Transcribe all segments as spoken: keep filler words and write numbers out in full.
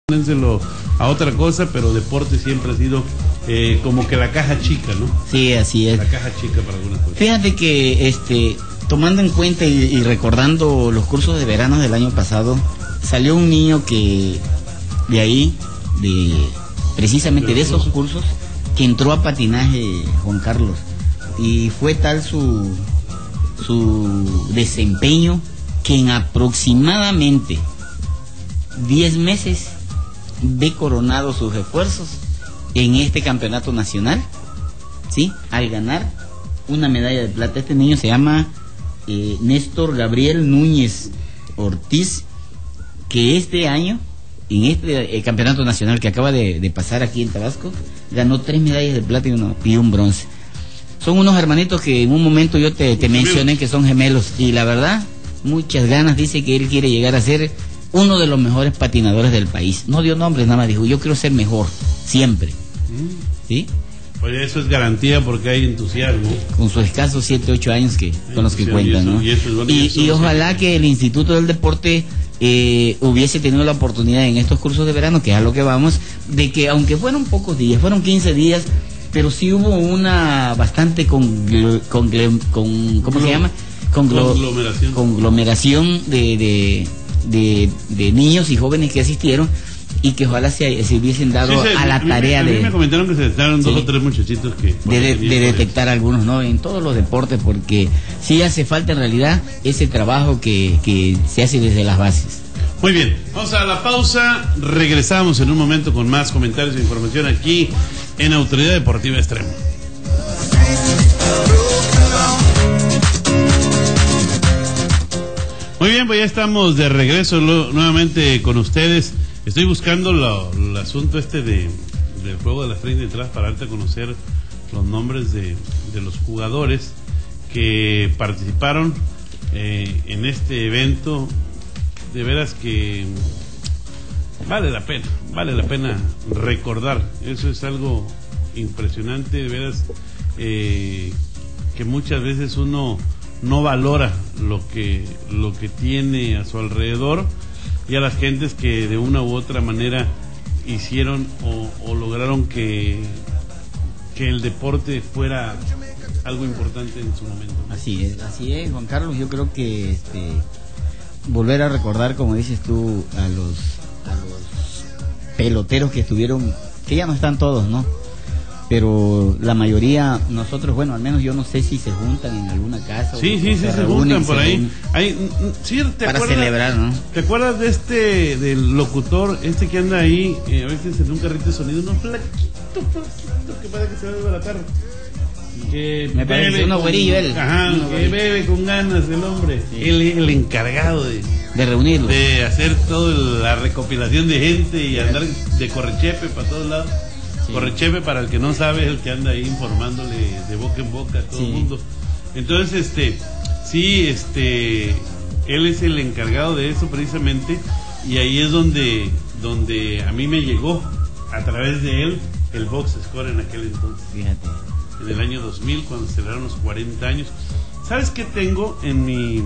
Dénselo a otra cosa, pero deporte siempre ha sido eh, como que la caja chica, ¿no? Sí, así es. La caja chica para algunas cosas. Fíjate que este, tomando en cuenta y, y recordando los cursos de verano del año pasado, salió un niño que de ahí, de precisamente de esos cursos, que entró a patinaje, Juan Carlos, y fue tal su su desempeño que en aproximadamente diez meses ve coronado sus esfuerzos en este campeonato nacional, ¿sí? Al ganar una medalla de plata. Este niño se llama eh, Néstor Gabriel Núñez Ortiz, que este año, en este eh, campeonato nacional que acaba de, de pasar aquí en Tabasco, ganó tres medallas de plata y, uno, y un bronce. Son unos hermanitos que en un momento yo te, te mencioné que son gemelos, y la verdad, muchas ganas. Dice que él quiere llegar a ser uno de los mejores patinadores del país. No dio nombres, nada más dijo, yo quiero ser mejor, siempre. ¿Sí? Oye, eso es garantía porque hay entusiasmo. Con sus escasos siete, ocho años que con los que cuentan, ¿no? Y, eso es bueno, y, y, eso y ojalá sí. que el Instituto del Deporte eh, hubiese tenido la oportunidad en estos cursos de verano, que es a lo que vamos, de que aunque fueron pocos días, fueron quince días, pero sí hubo una bastante con, con, con ¿cómo se llama? Conglo, conglomeración. Conglomeración de... de De, de niños y jóvenes que asistieron, y que ojalá se, se hubiesen dado sí, sí, a la a tarea me, a de... mí me comentaron que se estaban sí, dos o tres muchachitos que... De, de, de detectar algunos, ¿no? En todos los deportes, porque sí hace falta en realidad ese trabajo que, que se hace desde las bases. Muy bien, vamos a la pausa, regresamos en un momento con más comentarios e información aquí en Autoridad Deportiva Extremo. Muy bien, pues ya estamos de regreso lo, nuevamente con ustedes. Estoy buscando lo, el asunto este de del juego de la frente de atrás para darte a conocer los nombres de, de los jugadores que participaron eh, en este evento. De veras que vale la pena, vale la pena recordar. Eso es algo impresionante, de veras, eh, que muchas veces uno no valora lo que lo que tiene a su alrededor, y a las gentes que de una u otra manera hicieron o, o lograron que que el deporte fuera algo importante en su momento. Así es, así es, Juan Carlos. Yo creo que este volver a recordar, como dices tú, a los a los peloteros que estuvieron, que ya no están todos, ¿no? Pero la mayoría, nosotros, bueno, al menos yo no sé si se juntan en alguna casa. Sí, o, sí, o sí, se, se juntan por ahí. Hay, sí, ¿te para acuerdas, celebrar, ¿no? ¿Te acuerdas de este, del locutor, este que anda ahí, eh, a veces en un carrito de sonido, uno flaquito, flaquito, que parece que se va a desbaratar? Que me parece uno güerillo él. Ajá, uno que güerillo. Bebe con ganas el hombre. Sí. Él es el encargado de... De reunirlo. De hacer toda la recopilación de gente y andar de correchepe para todos lados. Sí. Correchepe, para el que no sabe, es el que anda ahí informándole de boca en boca a todo el sí. mundo. Entonces, este, sí, este, él es el encargado de eso precisamente, y ahí es donde, donde a mí me llegó a través de él el box score en aquel entonces. Fíjate. En el año dos mil, cuando celebraron los cuarenta años. ¿Sabes qué tengo en mi,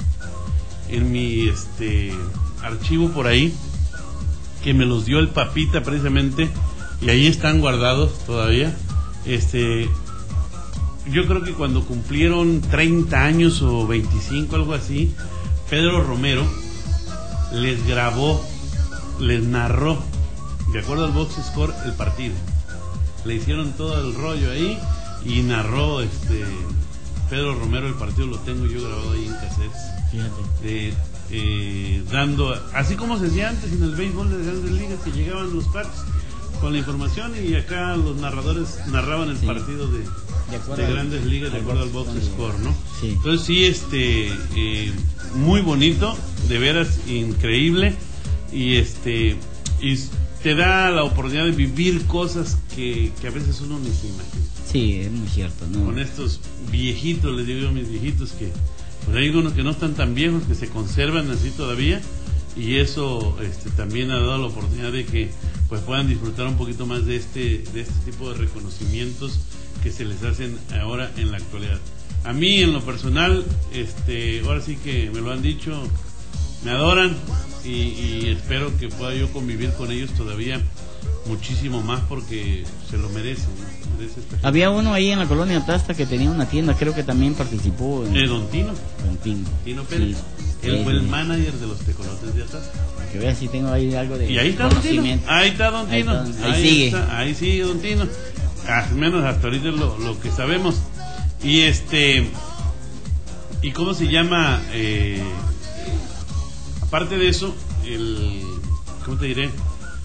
en mi, este, archivo por ahí? Que me los dio el Papita precisamente. Y ahí están guardados todavía. Este, yo creo que cuando cumplieron treinta años o veinticinco, algo así, Pedro Romero les grabó, les narró, de acuerdo al box score, el partido. Le hicieron todo el rollo ahí y narró este Pedro Romero el partido. Lo tengo yo grabado ahí en cassettes. Fíjate. De, eh, dando, así como se hacía antes en el béisbol de Grandes Ligas, que llegaban los packs con la información, y acá los narradores narraban el sí. partido de, de, de Grandes Ligas de acuerdo al box score, ¿no? Sí. Entonces sí, este eh, muy bonito, de veras increíble, y este y te da la oportunidad de vivir cosas que, que a veces uno ni se imagina. Sí, es muy cierto, ¿no? Con estos viejitos, les digo yo a mis viejitos, que pues hay unos que no están tan viejos, que se conservan así todavía, y eso este, también ha dado la oportunidad de que pues puedan disfrutar un poquito más de este de este tipo de reconocimientos que se les hacen ahora en la actualidad. A mí en lo personal, este ahora sí que me lo han dicho, me adoran, y, y espero que pueda yo convivir con ellos todavía muchísimo más porque se lo merecen, ¿no? Merece esta Había uno ahí en la colonia Tasta que tenía una tienda, creo que también participó en... Eh, Don Tino. Don Tino. Tino Pérez. Sí. Él Eh, fue el manager de los tecolotes de Atasta. Que vea si tengo ahí algo de Y ahí está Don Tino. conocimiento. Ahí está Don Ahí Tino. está, ahí sigue. está, ahí sigue Don Tino. Al menos hasta ahorita es lo, lo que sabemos. Y este... ¿Y cómo se llama? Eh, aparte de eso, el... ¿Cómo te diré?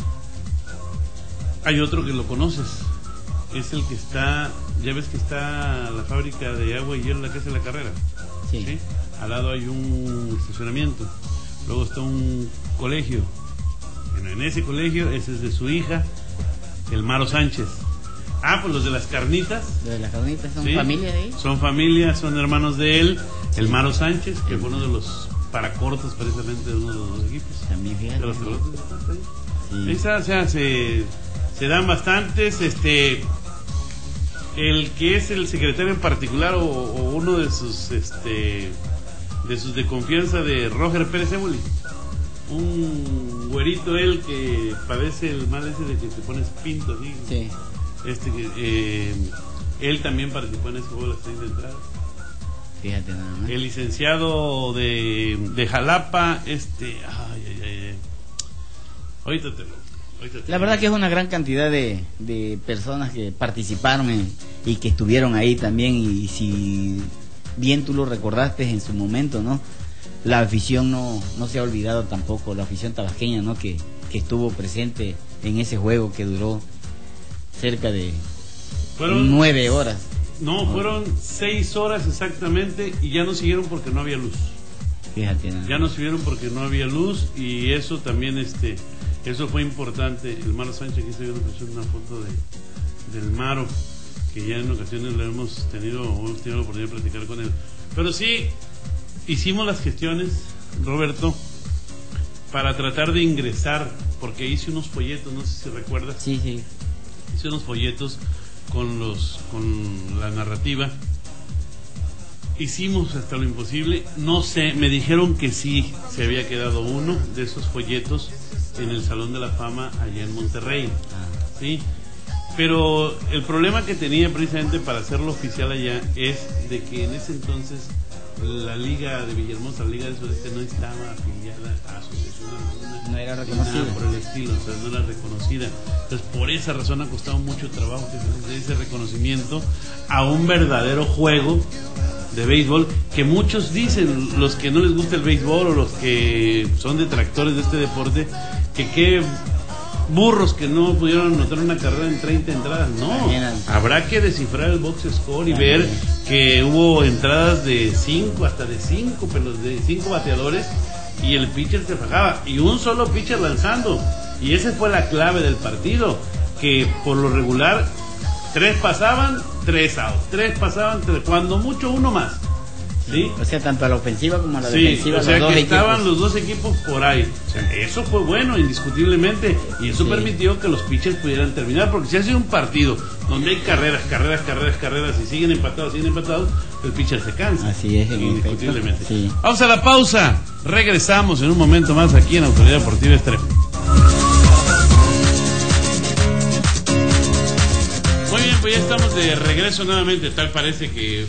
Hay otro que lo conoces. Es el que está... Ya ves que está la fábrica de agua y hielo, la que hace la carrera. Sí. ¿Sí? Al lado hay un estacionamiento. Luego está un colegio. Bueno, en ese colegio, ese es de su hija, el Maro Sánchez. Ah, pues los de las carnitas. Los de las carnitas son ¿sí? familia de ahí. Son familia, son hermanos de él. El Maro Sánchez, que fue uno de los paracortos precisamente de uno de los dos equipos. También fíjate. De los pelotas de Atasta, ¿eh? Sí. Esa, o sea, se, se dan bastantes. Este, el que es el secretario en particular o, o uno de sus, este, de sus de confianza de Roger Pérez Éboli, un güerito él que padece el mal ese de que te pones pinto así. Sí. Este, eh, él también participó en ese juego de las treinta entradas. Fíjate nada más. El licenciado de, de Jalapa, este, ay, ay, ay, ahorita te lo, ahorita te La lo- verdad que es una gran cantidad de, de personas que participaron en- y que estuvieron ahí también, y si bien tú lo recordaste en su momento, ¿no? La afición no, no se ha olvidado tampoco, la afición tabasqueña, ¿no? Que, que estuvo presente en ese juego que duró cerca de Fueron- nueve horas. No, fueron seis horas exactamente y ya no siguieron porque no había luz. Fíjate nada. Ya no siguieron porque no había luz y eso también, este, eso fue importante. El Maro Sánchez, aquí estoy viendo que es una foto de, del Maro, que ya en ocasiones lo hemos tenido, hemos tenido la oportunidad de platicar con él. Pero sí, hicimos las gestiones, Roberto, para tratar de ingresar, porque hice unos folletos, no sé si recuerdas. Sí, sí. Hice unos folletos con los con la narrativa. Hicimos hasta lo imposible. No sé, me dijeron que sí se había quedado uno de esos folletos en el Salón de la Fama allá en Monterrey. Ah, ¿Sí? Pero el problema que tenía precisamente para hacerlo oficial allá es de que en ese entonces la Liga de Villahermosa, la Liga del Sureste, no estaba afiliada a Asociación Alguna. No era Ni reconocida. nada por el estilo, o sea, no era reconocida. Entonces, por esa razón ha costado mucho trabajo que se dé ese reconocimiento a un verdadero juego de béisbol, que muchos dicen, los que no les gusta el béisbol o los que son detractores de este deporte, que qué burros que no pudieron anotar una carrera en treinta entradas. No, También. habrá que descifrar el box score y También. ver que hubo entradas de cinco, hasta de cinco, pero de cinco bateadores, y el pitcher se fajaba, y un solo pitcher lanzando, y esa fue la clave del partido, que por lo regular tres pasaban, tres out, tres pasaban, tres, cuando mucho uno más, ¿sí? O sea, tanto a la ofensiva como a la Sí, defensiva, o sea los dos que estaban equipos. los dos equipos por ahí. O sea, eso fue bueno, indiscutiblemente, y eso Sí. permitió que los pitchers pudieran terminar, porque si ha sido un partido donde hay carreras, carreras, carreras, carreras, y siguen empatados, siguen empatados, el pitcher se cansa. Así es, en indiscutiblemente. efecto, sí. Vamos a la pausa, regresamos en un momento más aquí en Autoridad Deportiva Extrema. Muy bien, pues ya estamos de regreso nuevamente, tal parece que